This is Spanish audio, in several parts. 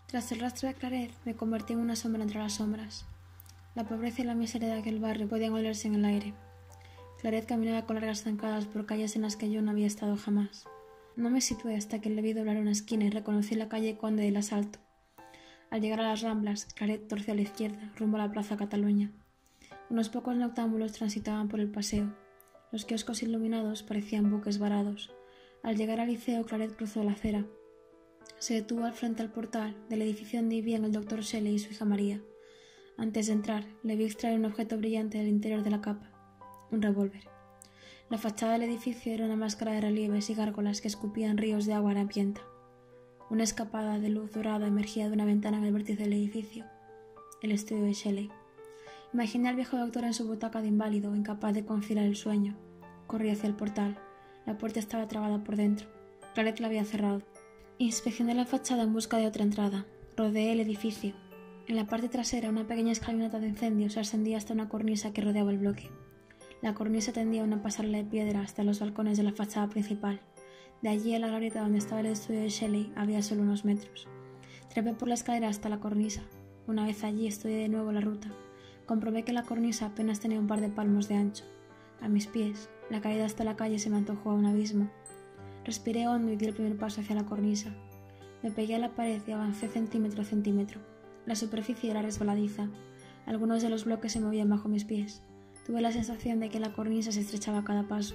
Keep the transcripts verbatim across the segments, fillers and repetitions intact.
Tras el rastro de Claret, me convertí en una sombra entre las sombras. La pobreza y la miseria de aquel barrio podían olerse en el aire. Claret caminaba con largas zancadas por calles en las que yo no había estado jamás. No me situé hasta que le vi doblar una esquina y reconocí la calle Conde del Asalto. Al llegar a las Ramblas, Claret torció a la izquierda, rumbo a la Plaza Cataluña. Unos pocos noctámbulos transitaban por el paseo. Los kioscos iluminados parecían buques varados. Al llegar al liceo, Claret cruzó la acera. Se detuvo al frente al portal del edificio donde vivían el doctor Shelley y su hija María. Antes de entrar, le vi extraer un objeto brillante del interior de la capa, un revólver. La fachada del edificio era una máscara de relieves y gárgolas que escupían ríos de agua harapienta. Una escapada de luz dorada emergía de una ventana en el vértice del edificio, el estudio de Shelley. Imaginé al viejo doctor en su butaca de inválido, incapaz de conciliar el sueño. Corrí hacia el portal. La puerta estaba trabada por dentro. Claret la había cerrado. Inspeccioné la fachada en busca de otra entrada. Rodeé el edificio. En la parte trasera, una pequeña escalinata de incendio se ascendía hasta una cornisa que rodeaba el bloque. La cornisa tendía una pasarela de piedra hasta los balcones de la fachada principal. De allí a la glorieta donde estaba el estudio de Shelley había solo unos metros. Trepé por la escalera hasta la cornisa. Una vez allí estudié de nuevo la ruta. Comprobé que la cornisa apenas tenía un par de palmos de ancho. A mis pies, la caída hasta la calle se me antojó a un abismo. Respiré hondo y di el primer paso hacia la cornisa. Me pegué a la pared y avancé centímetro a centímetro. La superficie era resbaladiza. Algunos de los bloques se movían bajo mis pies. Tuve la sensación de que la cornisa se estrechaba a cada paso.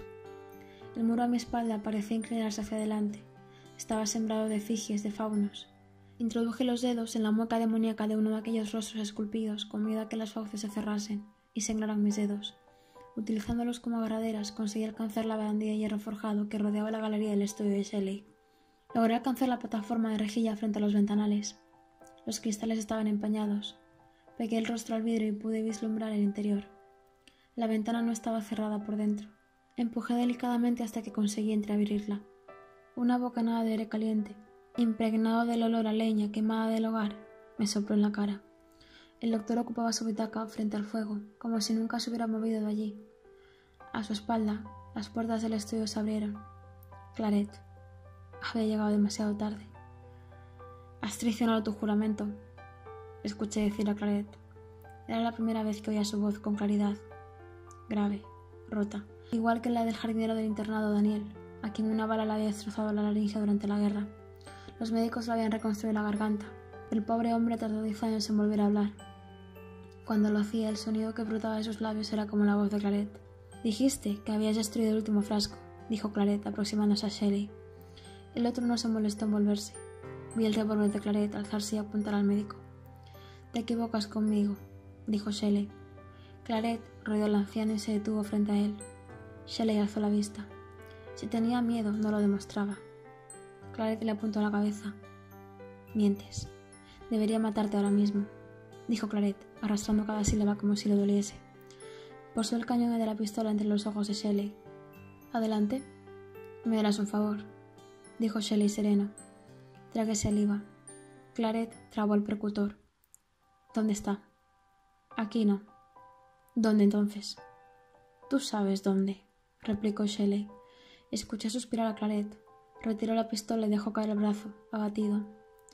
El muro a mi espalda parecía inclinarse hacia adelante. Estaba sembrado de efigies de faunos. Introduje los dedos en la mueca demoníaca de uno de aquellos rostros esculpidos con miedo a que las fauces se cerrasen y sangraran mis dedos. Utilizándolos como agarraderas, conseguí alcanzar la barandilla de hierro forjado que rodeaba la galería del estudio de Shelley. Logré alcanzar la plataforma de rejilla frente a los ventanales. Los cristales estaban empañados. Pegué el rostro al vidrio y pude vislumbrar el interior. La ventana no estaba cerrada por dentro. Empujé delicadamente hasta que conseguí entreabrirla. Una bocanada de aire caliente, impregnado del olor a leña quemada del hogar, me sopló en la cara. El doctor ocupaba su butaca frente al fuego, como si nunca se hubiera movido de allí. A su espalda, las puertas del estudio se abrieron. Claret. Había llegado demasiado tarde. «Has traicionado tu juramento», escuché decir a Claret. Era la primera vez que oía su voz con claridad. Grave, rota, igual que la del jardinero del internado Daniel, a quien una bala le había destrozado la laringe durante la guerra. Los médicos le habían reconstruido la garganta. El pobre hombre tardó diez años en volver a hablar. Cuando lo hacía, el sonido que brotaba de sus labios era como la voz de Claret. «Dijiste que habías destruido el último frasco», dijo Claret, aproximándose a Shelley. El otro no se molestó en volverse. Vi el revólver de Claret alzarse y apuntar al médico. «Te equivocas conmigo», dijo Shelley. Claret rodeó al anciano y se detuvo frente a él. Shelley alzó la vista. Si tenía miedo, no lo demostraba. Claret le apuntó a la cabeza. «Mientes. Debería matarte ahora mismo», dijo Claret, arrastrando cada sílaba como si le doliese. Posó el cañón de la pistola entre los ojos de Shelley. «Adelante. Me harás un favor», dijo Shelley sereno. Tragué saliva. Claret trabó el percutor. «¿Dónde está?» «Aquí no». «¿Dónde entonces?» «Tú sabes dónde», replicó Shelley. Escuché suspirar a Claret. Retiró la pistola y dejó caer el brazo, abatido.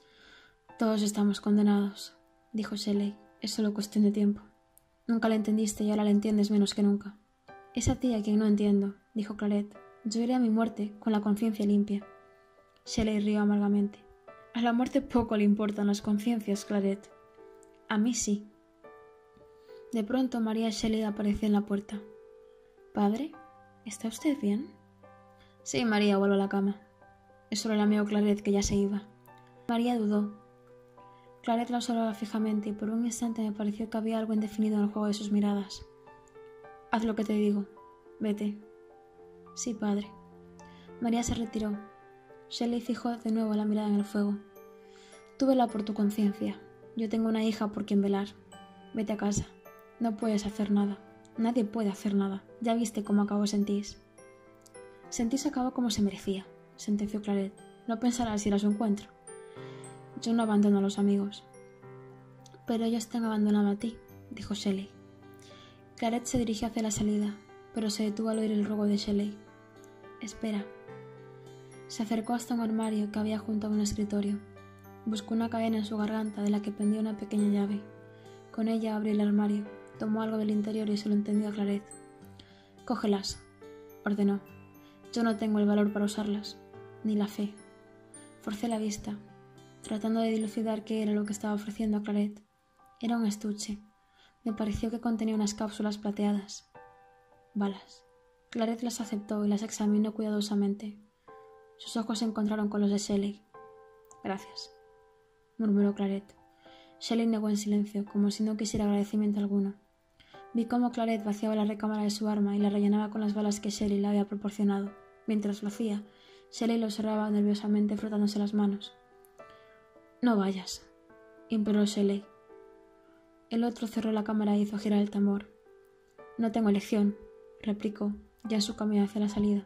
«Todos estamos condenados», dijo Shelley. «Es solo cuestión de tiempo. Nunca la entendiste y ahora la entiendes menos que nunca». «Es a ti a quien no entiendo», dijo Claret. «Yo iré a mi muerte con la conciencia limpia». Shelley rió amargamente. «A la muerte poco le importan las conciencias, Claret». «A mí sí». De pronto María Shelley apareció en la puerta. «¿Padre? ¿Está usted bien?» «Sí, María, vuelvo a la cama». Eso le lamió Claret, que ya se iba. María dudó. Claret la observaba fijamente y por un instante me pareció que había algo indefinido en el juego de sus miradas. «Haz lo que te digo. Vete». «Sí, padre». María se retiró. Shelley fijó de nuevo la mirada en el fuego. «Tú vela por tu conciencia. Yo tengo una hija por quien velar. Vete a casa. No puedes hacer nada. Nadie puede hacer nada. Ya viste cómo acabó Sentís». «Sentís acabó como se merecía», sentenció Claret. «No pensarás ir a su encuentro». «Yo no abandono a los amigos». «Pero ellos te han abandonado a ti», dijo Shelley. Claret se dirigió hacia la salida, pero se detuvo al oír el ruego de Shelley. «Espera». Se acercó hasta un armario que había junto a un escritorio. Buscó una cadena en su garganta de la que pendía una pequeña llave. Con ella abrió el armario, tomó algo del interior y se lo entendió a Claret. «Cógelas», ordenó. «Yo no tengo el valor para usarlas, ni la fe». Forcé la vista, tratando de dilucidar qué era lo que estaba ofreciendo a Claret. Era un estuche. Me pareció que contenía unas cápsulas plateadas. Balas. Claret las aceptó y las examinó cuidadosamente. Sus ojos se encontraron con los de Shelley. «Gracias», murmuró Claret. Shelley negó en silencio, como si no quisiera agradecimiento alguno. Vi cómo Claret vaciaba la recámara de su arma y la rellenaba con las balas que Shelley le había proporcionado. Mientras lo hacía, Shelley lo observaba nerviosamente frotándose las manos. «No vayas», imploró Shelley. El otro cerró la cámara e hizo girar el tambor. «No tengo elección», replicó, ya en su camino hacia la salida.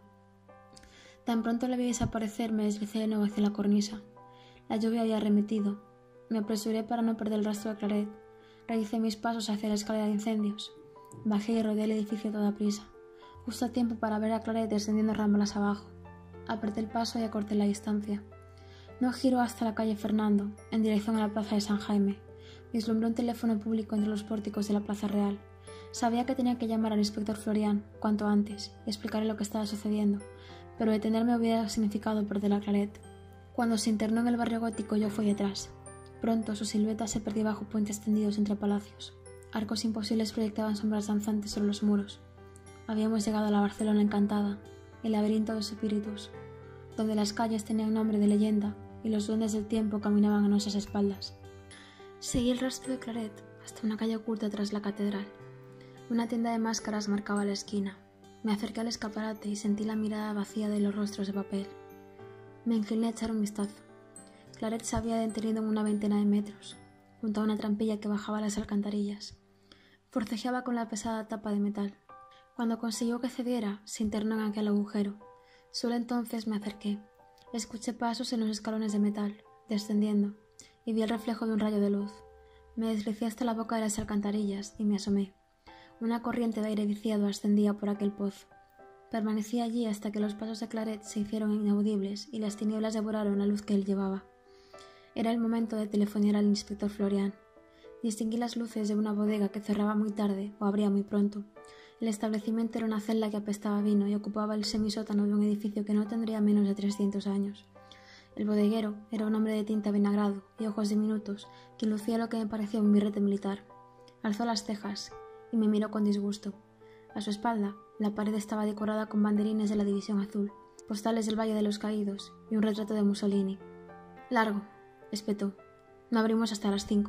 Tan pronto le vi desaparecer, me deslicé de nuevo hacia la cornisa. La lluvia había remitido. Me apresuré para no perder el rastro de Claret. Realicé mis pasos hacia la escalera de incendios. Bajé y rodeé el edificio a toda prisa, justo a tiempo para ver a Claret descendiendo rámpalas abajo. Apreté el paso y acorté la distancia. No giró hasta la calle Fernando, en dirección a la plaza de San Jaime. Vislumbré un teléfono público entre los pórticos de la Plaza Real. Sabía que tenía que llamar al inspector Florian cuanto antes y explicarle lo que estaba sucediendo, pero detenerme hubiera significado perder a Claret. Cuando se internó en el barrio gótico, yo fui detrás. Pronto su silueta se perdió bajo puentes tendidos entre palacios. Arcos imposibles proyectaban sombras danzantes sobre los muros. Habíamos llegado a la Barcelona encantada, el laberinto de espíritus, donde las calles tenían nombre de leyenda y los duendes del tiempo caminaban a nuestras espaldas. Seguí el rastro de Claret hasta una calle oculta tras la catedral. Una tienda de máscaras marcaba la esquina. Me acerqué al escaparate y sentí la mirada vacía de los rostros de papel. Me incliné a echar un vistazo. Claret se había detenido en una veintena de metros, junto a una trampilla que bajaba a las alcantarillas. Forcejeaba con la pesada tapa de metal. Cuando consiguió que cediera, se internó en aquel agujero. Solo entonces me acerqué. Escuché pasos en los escalones de metal, descendiendo, y vi el reflejo de un rayo de luz. Me deslicé hasta la boca de las alcantarillas y me asomé. Una corriente de aire viciado ascendía por aquel pozo. Permanecí allí hasta que los pasos de Claret se hicieron inaudibles y las tinieblas devoraron la luz que él llevaba. Era el momento de telefonear al inspector Florian. Distinguí las luces de una bodega que cerraba muy tarde o abría muy pronto. El establecimiento era una celda que apestaba a vino y ocupaba el semisótano de un edificio que no tendría menos de trescientos años. El bodeguero era un hombre de tinta vinagrado y ojos diminutos que lucía lo que me parecía un birrete militar. Alzó las cejas y me miró con disgusto. A su espalda, la pared estaba decorada con banderines de la División Azul, postales del Valle de los Caídos y un retrato de Mussolini. «Largo», espetó. «No abrimos hasta las cinco».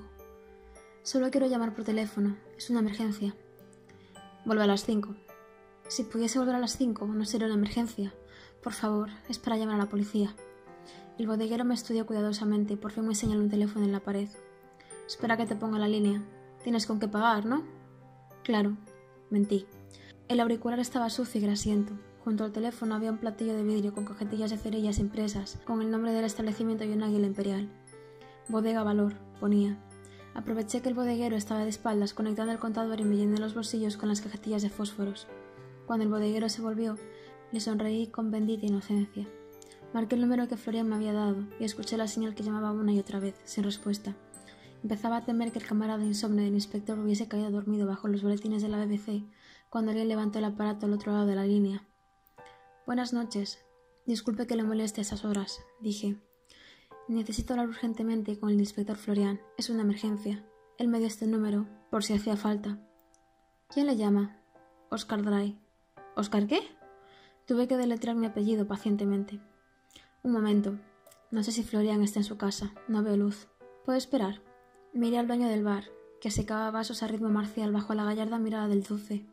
«Solo quiero llamar por teléfono. Es una emergencia». «Vuelve a las cinco». «Si pudiese volver a las cinco, no sería una emergencia. Por favor, es para llamar a la policía». El bodeguero me estudió cuidadosamente y por fin me señaló un teléfono en la pared. «Espera que te ponga la línea. Tienes con qué pagar, ¿no?» «Claro», mentí. El auricular estaba sucio y grasiento. Junto al teléfono había un platillo de vidrio con cajetillas de cerillas impresas, con el nombre del establecimiento y un águila imperial. «Bodega Valor», ponía. Aproveché que el bodeguero estaba de espaldas conectando el contador y me llené los bolsillos con las cajetillas de fósforos. Cuando el bodeguero se volvió, le sonreí con bendita inocencia. Marqué el número que Florian me había dado y escuché la señal que llamaba una y otra vez, sin respuesta. Empezaba a temer que el camarada insomne del inspector hubiese caído dormido bajo los boletines de la B B C cuando alguien levantó el aparato al otro lado de la línea. «Buenas noches. Disculpe que le moleste a esas horas», dije. «Necesito hablar urgentemente con el inspector Florian. Es una emergencia. Él me dio este número, por si hacía falta». «¿Quién le llama?» «Oscar Dry». «¿Oscar qué?» Tuve que deletrear mi apellido pacientemente. «Un momento. No sé si Florian está en su casa. No veo luz. ¿Puedo esperar?» Miré al dueño del bar, que secaba vasos a ritmo marcial bajo la gallarda mirada del dulce.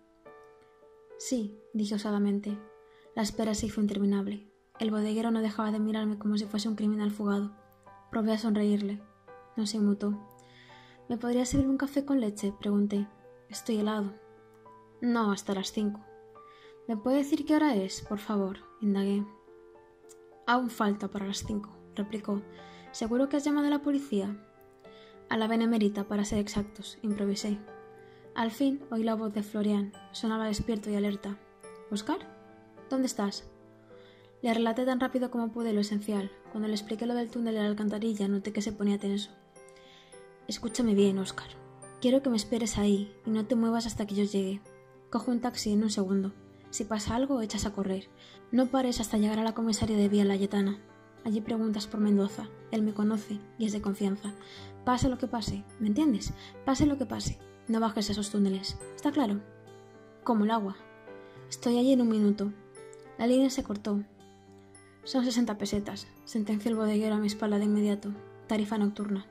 «Sí», dije osadamente. La espera se hizo interminable. El bodeguero no dejaba de mirarme como si fuese un criminal fugado. Probé a sonreírle. No se inmutó. «¿Me podría servir un café con leche?», pregunté. «Estoy helado». «No, hasta las cinco». «¿Me puede decir qué hora es, por favor?», indagué. «Aún falta para las cinco», replicó. «¿Seguro que has llamado a la policía?» «A la Benemérita, para ser exactos», improvisé. Al fin oí la voz de Florian. Sonaba despierto y alerta. «¿Oscar? ¿Dónde estás?» Le relaté tan rápido como pude lo esencial. Cuando le expliqué lo del túnel de la alcantarilla, noté que se ponía tenso. Escúchame bien, Óscar. Quiero que me esperes ahí y no te muevas hasta que yo llegue. Cojo un taxi en un segundo. Si pasa algo, echas a correr. No pares hasta llegar a la comisaría de Vía Layetana. Allí preguntas por Mendoza. Él me conoce y es de confianza. Pase lo que pase, ¿me entiendes? Pase lo que pase. No bajes esos túneles. ¿Está claro? Como el agua. Estoy allí en un minuto. La línea se cortó. Son sesenta pesetas, sentenció el bodeguero a mi espalda de inmediato. Tarifa nocturna.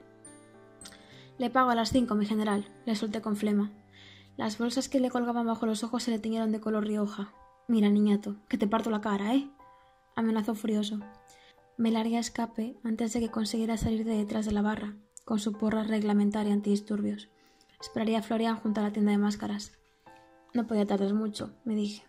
Le pago a las cinco, mi general, le solté con flema. Las bolsas que le colgaban bajo los ojos se le tiñeron de color rioja. Mira, niñato, que te parto la cara, ¿eh? Amenazó furioso. Me largué a escape antes de que consiguiera salir de detrás de la barra, con su porra reglamentaria antidisturbios. Esperaría a Florian junto a la tienda de máscaras. No podía tardar mucho, me dije.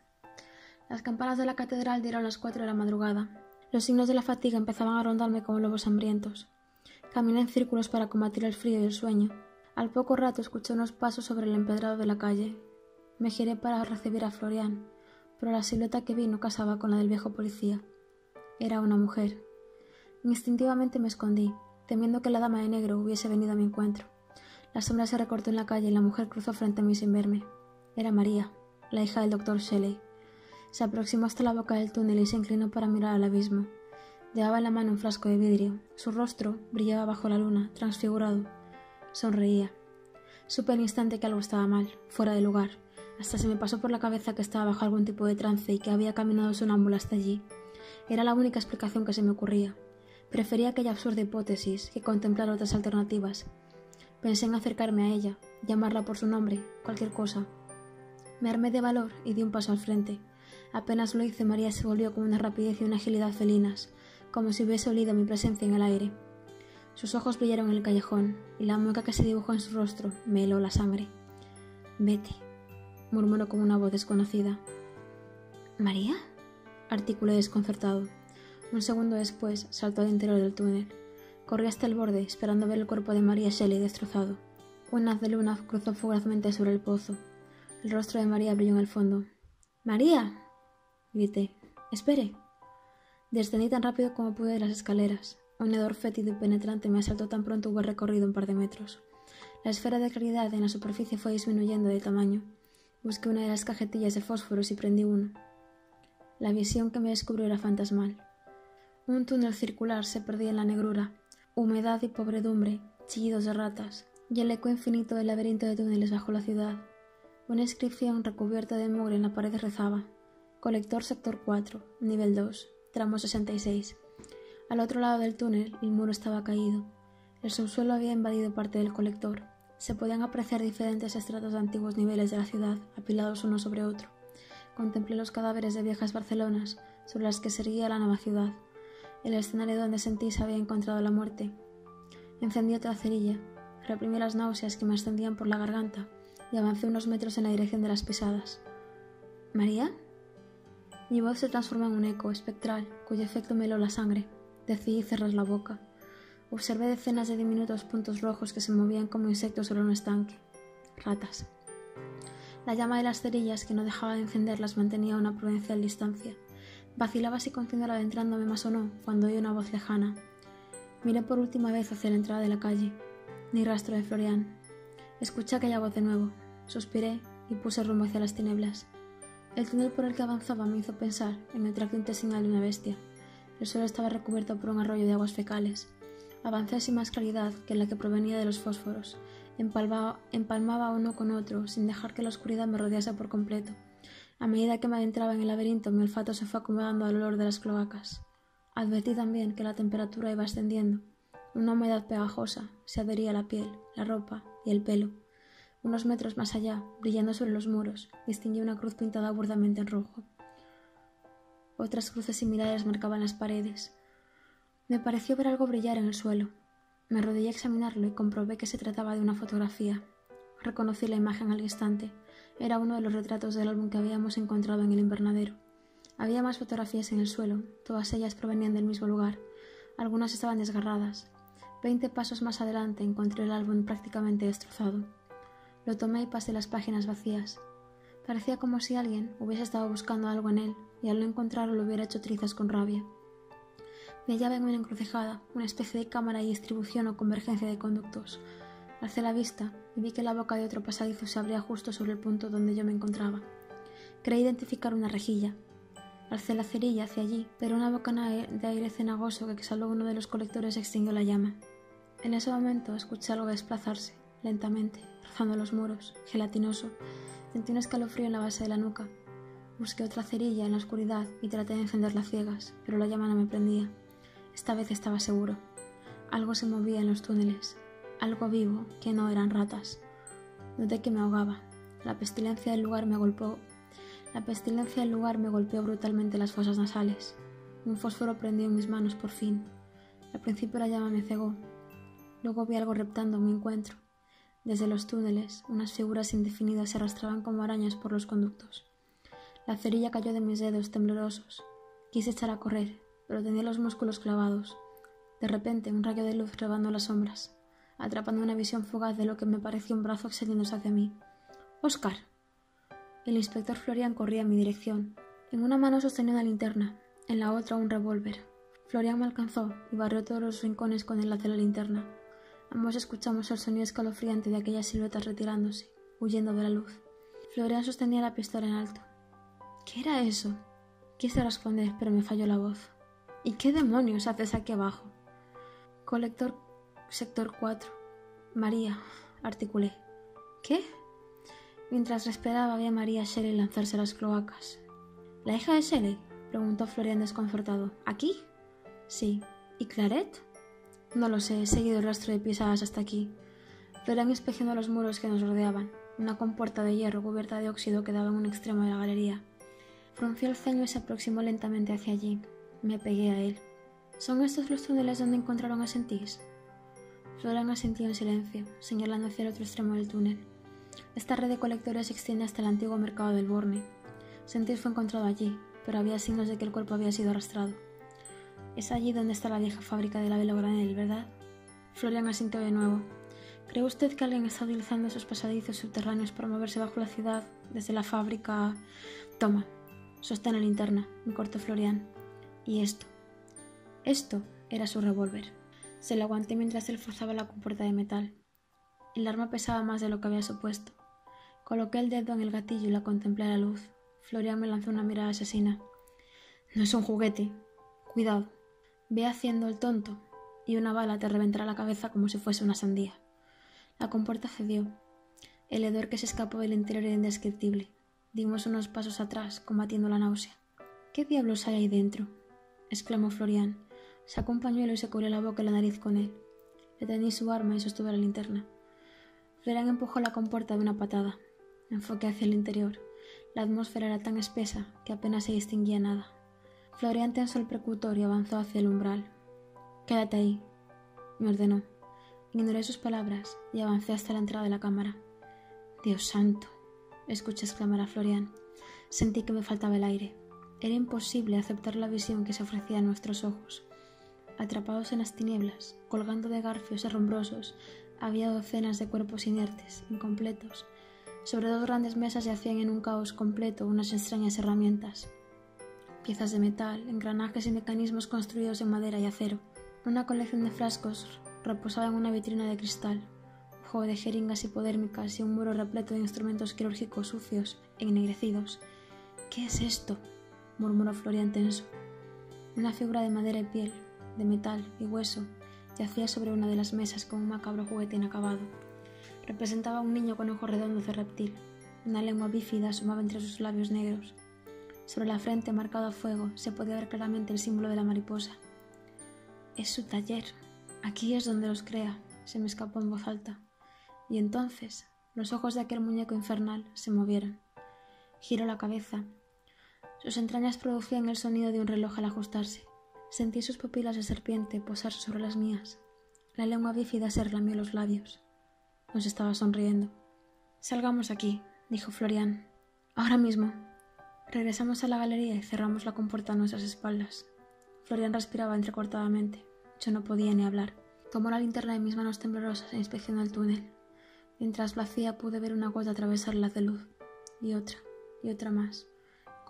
Las campanas de la catedral dieron las cuatro de la madrugada. Los signos de la fatiga empezaban a rondarme como lobos hambrientos. Caminé en círculos para combatir el frío y el sueño. Al poco rato escuché unos pasos sobre el empedrado de la calle. Me giré para recibir a Florian, pero la silueta que vi no casaba con la del viejo policía. Era una mujer. Instintivamente me escondí, temiendo que la dama de negro hubiese venido a mi encuentro. La sombra se recortó en la calle y la mujer cruzó frente a mí sin verme. Era María, la hija del doctor Shelley. Se aproximó hasta la boca del túnel y se inclinó para mirar al abismo. Llevaba en la mano un frasco de vidrio. Su rostro brillaba bajo la luna, transfigurado. Sonreía. Supe al instante que algo estaba mal, fuera de lugar. Hasta se me pasó por la cabeza que estaba bajo algún tipo de trance y que había caminado sonámbula hasta allí. Era la única explicación que se me ocurría. Prefería aquella absurda hipótesis que contemplar otras alternativas. Pensé en acercarme a ella, llamarla por su nombre, cualquier cosa. Me armé de valor y di un paso al frente. Apenas lo hice, María se volvió con una rapidez y una agilidad felinas, como si hubiese olido mi presencia en el aire. Sus ojos brillaron en el callejón, y la mueca que se dibujó en su rostro me heló la sangre. «Vete», murmuró con una voz desconocida. «¿María?», articulé desconcertado. Un segundo después saltó al interior del túnel. Corrí hasta el borde, esperando ver el cuerpo de María Shelley destrozado. Un haz de luna cruzó fugazmente sobre el pozo. El rostro de María brilló en el fondo. «¡María!», grité. «¡Espere!». Descendí tan rápido como pude de las escaleras. Un hedor fétido y penetrante me asaltó tan pronto hubo recorrido un par de metros. La esfera de claridad en la superficie fue disminuyendo de tamaño. Busqué una de las cajetillas de fósforos y prendí uno. La visión que me descubrió era fantasmal. Un túnel circular se perdía en la negrura. Humedad y pobredumbre, chillidos de ratas, y el eco infinito del laberinto de túneles bajo la ciudad. Una inscripción recubierta de mugre en la pared rezaba: Colector sector cuatro, nivel dos, tramo sesenta y seis. Al otro lado del túnel, el muro estaba caído. El subsuelo había invadido parte del colector. Se podían apreciar diferentes estratos de antiguos niveles de la ciudad, apilados uno sobre otro. Contemplé los cadáveres de viejas Barcelonas, sobre las que se erguía la nueva ciudad. El escenario donde sentí se había encontrado la muerte. Encendí otra cerilla, reprimí las náuseas que me ascendían por la garganta y avancé unos metros en la dirección de las pisadas. ¿María? Mi voz se transformó en un eco espectral, cuyo efecto me heló la sangre. Decidí cerrar la boca. Observé decenas de diminutos puntos rojos que se movían como insectos sobre un estanque. Ratas. La llama de las cerillas, que no dejaba de encenderlas, mantenía a una prudencial distancia. Vacilaba si continuar adentrándome más o no, cuando oí una voz lejana. Miré por última vez hacia la entrada de la calle. Ni rastro de Florian. Escuché aquella voz de nuevo. Suspiré y puse rumbo hacia las tinieblas. El túnel por el que avanzaba me hizo pensar en el tracto intestinal de una bestia. El suelo estaba recubierto por un arroyo de aguas fecales. Avancé sin más claridad que la que provenía de los fósforos. Empalmaba, empalmaba uno con otro, sin dejar que la oscuridad me rodease por completo. A medida que me adentraba en el laberinto, mi olfato se fue acomodando al olor de las cloacas. Advertí también que la temperatura iba ascendiendo. Una humedad pegajosa se adhería a la piel, la ropa y el pelo. Unos metros más allá, brillando sobre los muros, distinguí una cruz pintada burdamente en rojo. Otras cruces similares marcaban las paredes. Me pareció ver algo brillar en el suelo. Me arrodillé a examinarlo y comprobé que se trataba de una fotografía. Reconocí la imagen al instante. Era uno de los retratos del álbum que habíamos encontrado en el invernadero. Había más fotografías en el suelo, todas ellas provenían del mismo lugar. Algunas estaban desgarradas. Veinte pasos más adelante encontré el álbum prácticamente destrozado. Lo tomé y pasé las páginas vacías. Parecía como si alguien hubiese estado buscando algo en él, y al no encontrarlo lo hubiera hecho trizas con rabia. Me hallaba en una encrucijada, una especie de cámara de distribución o convergencia de conductos. Alcé la vista y vi que la boca de otro pasadizo se abría justo sobre el punto donde yo me encontraba. Creí identificar una rejilla. Alcé la cerilla hacia allí, pero una bocanada de aire cenagoso que exhaló uno de los colectores extinguió la llama. En ese momento escuché algo desplazarse, lentamente, rozando los muros, gelatinoso. Sentí un escalofrío en la base de la nuca. Busqué otra cerilla en la oscuridad y traté de encenderla a ciegas, pero la llama no me prendía. Esta vez estaba seguro. Algo se movía en los túneles. Algo vivo, que no eran ratas. Noté que me ahogaba. La pestilencia del lugar me golpeó. La pestilencia del lugar me golpeó brutalmente las fosas nasales. Un fósforo prendió en mis manos por fin. Al principio la llama me cegó. Luego vi algo reptando a mi encuentro. Desde los túneles, unas figuras indefinidas se arrastraban como arañas por los conductos. La cerilla cayó de mis dedos temblorosos. Quise echar a correr, pero tenía los músculos clavados. De repente, un rayo de luz rebandó las sombras, atrapando una visión fugaz de lo que me parecía un brazo extendiéndose hacia mí. ¡Óscar! El inspector Florian corría en mi dirección. En una mano sostenía una linterna, en la otra un revólver. Florian me alcanzó y barrió todos los rincones con el haz de la linterna. Ambos escuchamos el sonido escalofriante de aquellas siluetas retirándose, huyendo de la luz. Florian sostenía la pistola en alto. ¿Qué era eso? Quise responder, pero me falló la voz. ¿Y qué demonios haces aquí abajo? Colector sector cuatro. María, articulé. ¿Qué? Mientras esperaba vi a María Shelley lanzarse a las cloacas. ¿La hija de Shelley? Preguntó Florian desconcertado. ¿Aquí? Sí. ¿Y Claret? No lo sé, he seguido el rastro de pisadas hasta aquí. Florian inspeccionó los muros que nos rodeaban. Una compuerta de hierro cubierta de óxido quedaba en un extremo de la galería. Frunció el ceño y se aproximó lentamente hacia allí. Me pegué a él. ¿Son estos los túneles donde encontraron a Sentís? Florian asintió en silencio, señalando hacia el otro extremo del túnel. Esta red de colectores se extiende hasta el antiguo mercado del Borne. Sentís fue encontrado allí, pero había signos de que el cuerpo había sido arrastrado. Es allí donde está la vieja fábrica de la vela granel, ¿verdad? Florian asintió de nuevo. ¿Cree usted que alguien está utilizando esos pasadizos subterráneos para moverse bajo la ciudad, desde la fábrica? Toma, sostén la linterna, me cortó Florian. ¿Y esto? Esto era su revólver. Se lo aguanté mientras él forzaba la compuerta de metal. El arma pesaba más de lo que había supuesto. Coloqué el dedo en el gatillo y la contemplé a la luz. Florian me lanzó una mirada asesina. No es un juguete. Cuidado. Ve haciendo el tonto, y una bala te reventará la cabeza como si fuese una sandía. La compuerta cedió. El hedor que se escapó del interior era indescriptible. Dimos unos pasos atrás, combatiendo la náusea. ¿Qué diablos hay ahí dentro? Exclamó Florian. Sacó un pañuelo y se cubrió la boca y la nariz con él. Le tení su arma y sostuve la linterna. Florian empujó la compuerta de una patada. Enfoqué hacia el interior. La atmósfera era tan espesa que apenas se distinguía nada. Florian tensó el percutor y avanzó hacia el umbral. «Quédate ahí», me ordenó. Ignoré sus palabras y avancé hasta la entrada de la cámara. «Dios santo», escuché exclamar a Florian. Sentí que me faltaba el aire. Era imposible aceptar la visión que se ofrecía a nuestros ojos. Atrapados en las tinieblas, colgando de garfios herrumbrosos, había docenas de cuerpos inertes, incompletos. Sobre dos grandes mesas yacían en un caos completo unas extrañas herramientas. Piezas de metal, engranajes y mecanismos construidos en madera y acero. Una colección de frascos reposaba en una vitrina de cristal, un juego de jeringas hipodérmicas y un muro repleto de instrumentos quirúrgicos sucios, ennegrecidos. «¿Qué es esto?», murmuró Florian tenso. Una figura de madera y piel, de metal y hueso, yacía sobre una de las mesas con un macabro juguete inacabado. Representaba a un niño con ojos redondos de reptil. Una lengua bífida asomaba entre sus labios negros. Sobre la frente, marcado a fuego, se podía ver claramente el símbolo de la mariposa. «Es su taller. Aquí es donde los crea», se me escapó en voz alta. Y entonces, los ojos de aquel muñeco infernal se movieron. Giró la cabeza. Sus entrañas producían el sonido de un reloj al ajustarse. Sentí sus pupilas de serpiente posarse sobre las mías. La lengua bífida se relamió los labios. Nos estaba sonriendo. «Salgamos aquí», dijo Florian. «Ahora mismo». Regresamos a la galería y cerramos la compuerta a nuestras espaldas. Florian respiraba entrecortadamente. Yo no podía ni hablar. Tomó la linterna de mis manos temblorosas e inspeccionó el túnel. Mientras lo hacía pude ver una gota atravesar la de luz, y otra, y otra más.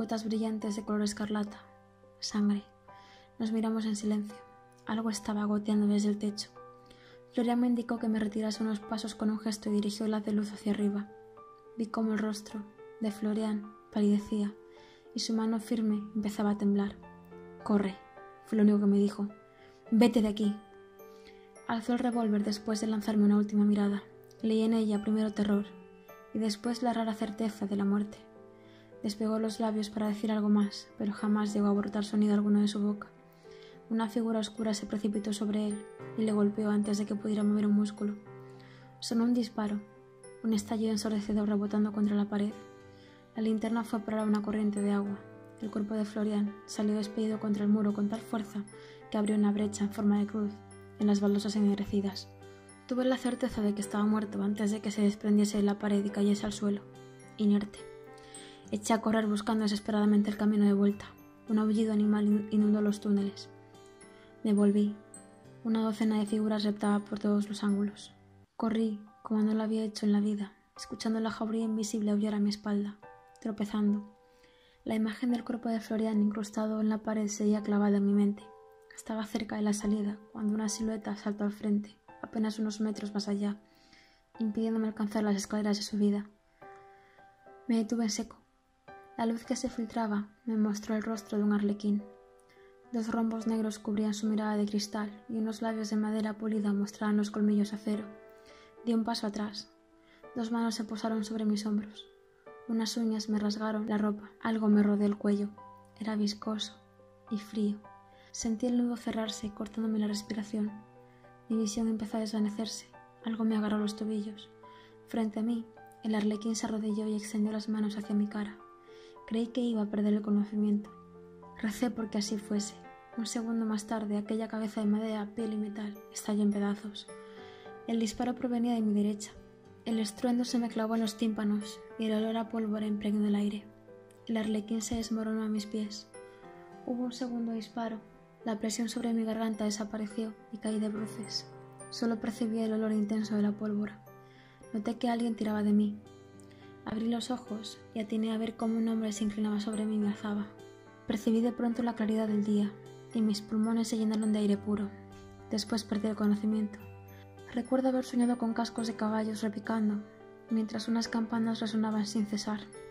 gotas brillantes de color escarlata. Sangre. Nos miramos en silencio. Algo estaba goteando desde el techo. Florian me indicó que me retirase unos pasos con un gesto y dirigió el haz de luz hacia arriba. Vi cómo el rostro de Florian palidecía y su mano firme empezaba a temblar. «Corre», fue lo único que me dijo. «Vete de aquí». Alzó el revólver después de lanzarme una última mirada. Leí en ella primero terror y después la rara certeza de la muerte. Despegó los labios para decir algo más, pero jamás llegó a brotar sonido alguno de su boca. Una figura oscura se precipitó sobre él y le golpeó antes de que pudiera mover un músculo. Sonó un disparo, un estallido ensordecedor rebotando contra la pared. La linterna fue a parar a una corriente de agua. El cuerpo de Florian salió despedido contra el muro con tal fuerza que abrió una brecha en forma de cruz en las baldosas ennegrecidas. Tuve la certeza de que estaba muerto antes de que se desprendiese de la pared y cayese al suelo, inerte. Eché a correr buscando desesperadamente el camino de vuelta. Un aullido animal inundó los túneles. Me volví. Una docena de figuras reptaba por todos los ángulos. Corrí, como no lo había hecho en la vida, escuchando la jauría invisible aullar a mi espalda, tropezando. La imagen del cuerpo de Florian incrustado en la pared seguía clavada en mi mente. Estaba cerca de la salida, cuando una silueta saltó al frente, apenas unos metros más allá, impidiéndome alcanzar las escaleras de subida. Me detuve en seco. La luz que se filtraba me mostró el rostro de un arlequín. Dos rombos negros cubrían su mirada de cristal y unos labios de madera pulida mostraban los colmillos de acero. Di un paso atrás. Dos manos se posaron sobre mis hombros. Unas uñas me rasgaron la ropa. Algo me rodeó el cuello. Era viscoso y frío. Sentí el nudo cerrarse, cortándome la respiración. Mi visión empezó a desvanecerse. Algo me agarró los tobillos. Frente a mí, el arlequín se arrodilló y extendió las manos hacia mi cara. Creí que iba a perder el conocimiento. Recé porque así fuese. Un segundo más tarde, aquella cabeza de madera, piel y metal estalló en pedazos. El disparo provenía de mi derecha. El estruendo se me clavó en los tímpanos y el olor a pólvora impregnó el aire. El arlequín se desmoronó a mis pies. Hubo un segundo disparo. La presión sobre mi garganta desapareció y caí de bruces. Solo percibí el olor intenso de la pólvora. Noté que alguien tiraba de mí. Abrí los ojos y atiné a ver cómo un hombre se inclinaba sobre mí y me alzaba. Percibí de pronto la claridad del día y mis pulmones se llenaron de aire puro. Después perdí el conocimiento. Recuerdo haber soñado con cascos de caballos repicando, mientras unas campanas resonaban sin cesar.